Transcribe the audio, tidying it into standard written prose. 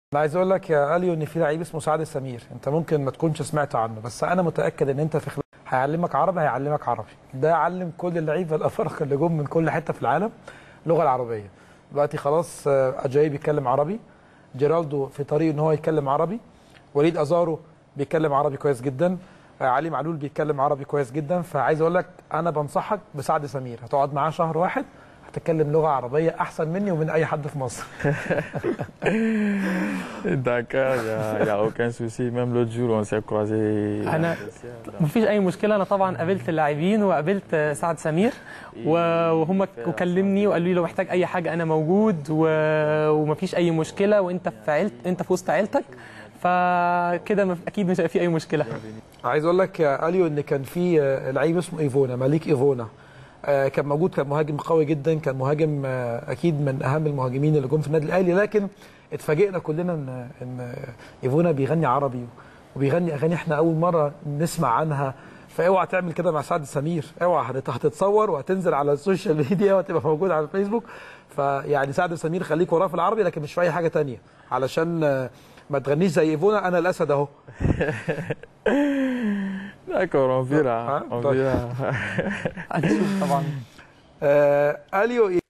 انا عايز اقول لك يا اليو ان في لعيب اسمه سعد السمير، انت ممكن ما تكونش سمعت عنه، بس انا متاكد ان انت في خلال هيعلمك عربي، هيعلمك عربي. ده علم كل اللعيبه الافارقه اللي جم من كل حته في العالم اللغه العربيه. دلوقتي خلاص اجاي بيتكلم عربي، جيرالدو في طريق ان هو يتكلم عربي، وليد ازارو بيتكلم عربي كويس جدا، علي معلول بيتكلم عربي كويس جدا. فعايز اقول لك انا بنصحك بسعد سمير، هتقعد معاه شهر واحد هتتكلم لغه عربيه احسن مني ومن اي حد في مصر. D'accord, il y a aucun souci. Même l'autre jour, on s'est croisés. انا مفيش اي مشكله. انا طبعا قابلت اللاعبين وقابلت سعد سمير وهم وكلمني وقالوا لي لو محتاج اي حاجه انا موجود ومفيش اي مشكله، وانت انت في وسط عيلتك، فكده اكيد مش هيبقى في اي مشكله. عايز اقول لك يا اليو ان كان في لعيب اسمه ايفونا، مليك ايفونا، كان موجود، كان مهاجم قوي جدا، كان مهاجم اكيد من اهم المهاجمين اللي جم في النادي الاهلي، لكن اتفاجئنا كلنا ان ايفونا بيغني عربي وبيغني اغاني احنا اول مره نسمع عنها. فاوعى تعمل كده مع سعد سمير، اوعى، هتتصور وهتنزل على السوشيال ميديا وهتبقى موجود على الفيسبوك. فيعني سعد سمير خليك وراه في العربي، لكن مش في اي حاجه ثانيه، علشان ما تغنيش زي ايفونا انا الاسد اهو. D'accord, on verra. On verra. هنشوف طبعا. اليو